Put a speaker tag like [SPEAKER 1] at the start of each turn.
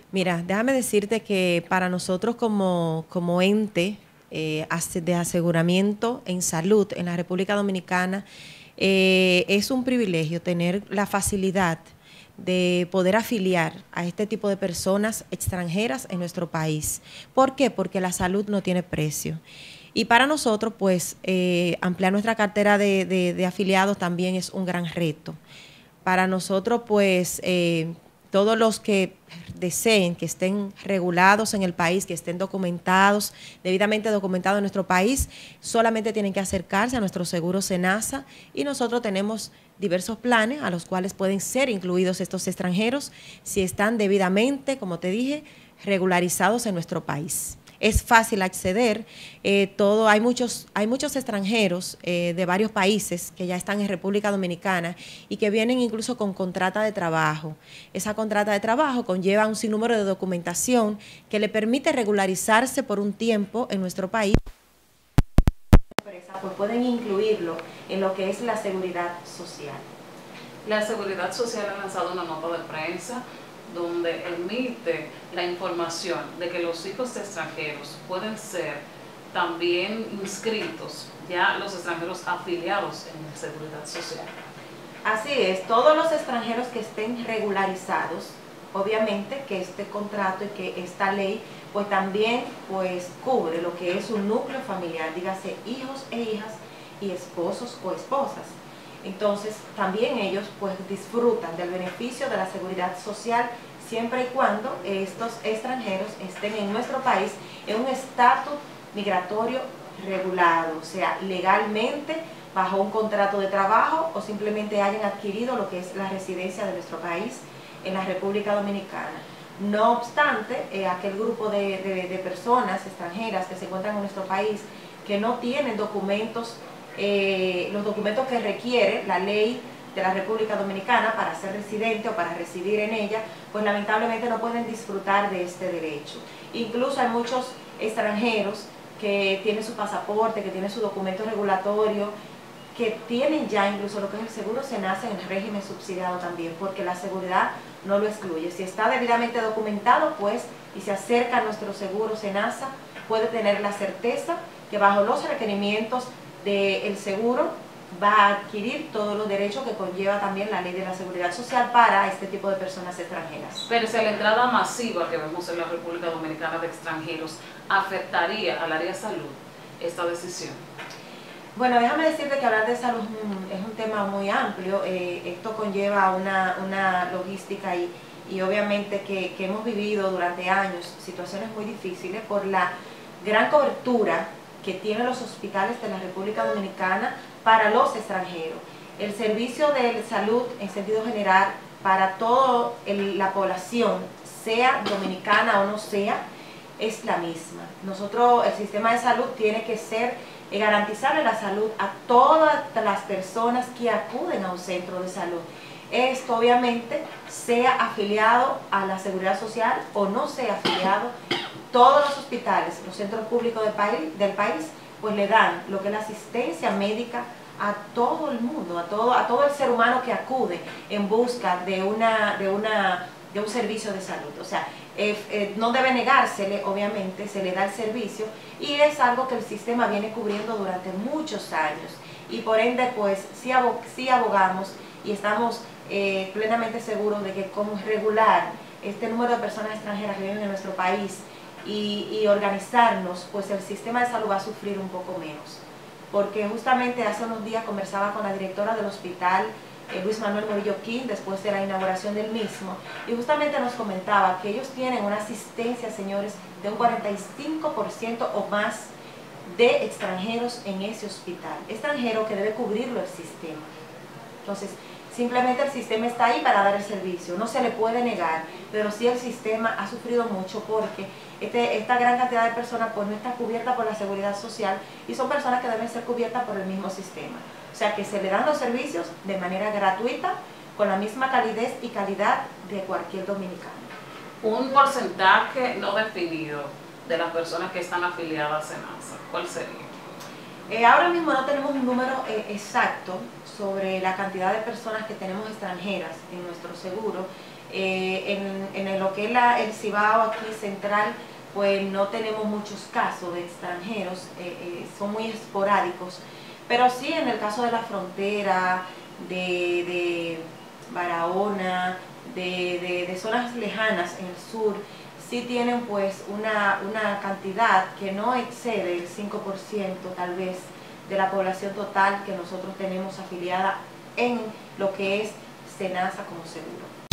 [SPEAKER 1] Mira, déjame decirte que para nosotros como ente de aseguramiento en salud en la República Dominicana, es un privilegio tener la facilidad de poder afiliar a este tipo de personas extranjeras en nuestro país. ¿Por qué? Porque la salud no tiene precio. Y para nosotros, pues, ampliar nuestra cartera de afiliados también es un gran reto. Para nosotros, pues, todos los que deseen que estén regulados en el país, que estén documentados, debidamente documentados en nuestro país, solamente tienen que acercarse a nuestro seguro SENASA y nosotros tenemos diversos planes a los cuales pueden ser incluidos estos extranjeros si están debidamente, como te dije, regularizados en nuestro país. Es fácil acceder, hay muchos extranjeros de varios países que ya están en República Dominicana y que vienen incluso con contrata de trabajo. Esa contrata de trabajo conlleva un sinnúmero de documentación que le permite regularizarse por un tiempo en nuestro país. Pues pueden incluirlo en lo que es la seguridad social.
[SPEAKER 2] La Seguridad Social ha lanzado una nota de prensa donde emite la información de que los hijos de extranjeros pueden ser también inscritos, ya los extranjeros afiliados en la Seguridad Social.
[SPEAKER 1] Así es, todos los extranjeros que estén regularizados, obviamente que este contrato y que esta ley pues también pues cubre lo que es un núcleo familiar, dígase hijos e hijas y esposos o esposas. Entonces también ellos pues disfrutan del beneficio de la seguridad social siempre y cuando estos extranjeros estén en nuestro país en un estatus migratorio regulado, o sea, legalmente bajo un contrato de trabajo o simplemente hayan adquirido lo que es la residencia de nuestro país en la República Dominicana. No obstante, aquel grupo de personas extranjeras que se encuentran en nuestro país que no tienen documentos, los documentos que requiere la ley de la República Dominicana para ser residente o para residir en ella, pues lamentablemente no pueden disfrutar de este derecho. Incluso hay muchos extranjeros que tienen su pasaporte, que tienen su documento regulatorio, que tienen ya incluso lo que es el seguro SENASA en el régimen subsidiado también, porque la seguridad no lo excluye. Si está debidamente documentado, pues, y se acerca a nuestro seguro SENASA, puede tener la certeza que bajo los requerimientos del seguro va a adquirir todos los derechos que conlleva también la ley de la seguridad social para este tipo de personas extranjeras.
[SPEAKER 2] Pero si la entrada masiva que vemos en la República Dominicana de extranjeros afectaría al área de salud esta decisión.
[SPEAKER 1] Bueno, déjame decirte que hablar de salud es un tema muy amplio. Esto conlleva una logística y obviamente que hemos vivido durante años situaciones muy difíciles por la gran cobertura que tienen los hospitales de la República Dominicana para los extranjeros. El servicio de salud en sentido general para toda la población, sea dominicana o no sea, es la misma. Nosotros, el sistema de salud tiene que ser garantizarle la salud a todas las personas que acuden a un centro de salud. Esto obviamente sea afiliado a la seguridad social o no sea afiliado, todos los hospitales, los centros públicos del país, pues le dan lo que es la asistencia médica a todo el mundo, a todo el ser humano que acude en busca de un servicio de salud. O sea, no debe negársele, obviamente, se le da el servicio y es algo que el sistema viene cubriendo durante muchos años y por ende, pues, sí abogamos y estamos plenamente seguros de que con regular este número de personas extranjeras que viven en nuestro país y organizarnos, pues el sistema de salud va a sufrir un poco menos. Porque justamente hace unos días conversaba con la directora del hospital, Luis Manuel Morillo King, después de la inauguración del mismo, y justamente nos comentaba que ellos tienen una asistencia, señores, de un 45% o más de extranjeros en ese hospital, extranjero que debe cubrirlo el sistema. Entonces, simplemente el sistema está ahí para dar el servicio, no se le puede negar, pero sí el sistema ha sufrido mucho porque esta gran cantidad de personas pues no está cubierta por la seguridad social y son personas que deben ser cubiertas por el mismo sistema. O sea que se le dan los servicios de manera gratuita, con la misma calidez y calidad de cualquier dominicano.
[SPEAKER 2] Un porcentaje no definido de las personas que están afiliadas a SENASA, ¿cuál sería?
[SPEAKER 1] Ahora mismo no tenemos un número exacto sobre la cantidad de personas que tenemos extranjeras en nuestro seguro. En lo que es el Cibao aquí central, pues no tenemos muchos casos de extranjeros, son muy esporádicos, pero sí en el caso de la frontera, de Barahona, de zonas lejanas en el sur, sí tienen pues una cantidad que no excede el 5% tal vez de la población total que nosotros tenemos afiliada en lo que es SENASA como seguro.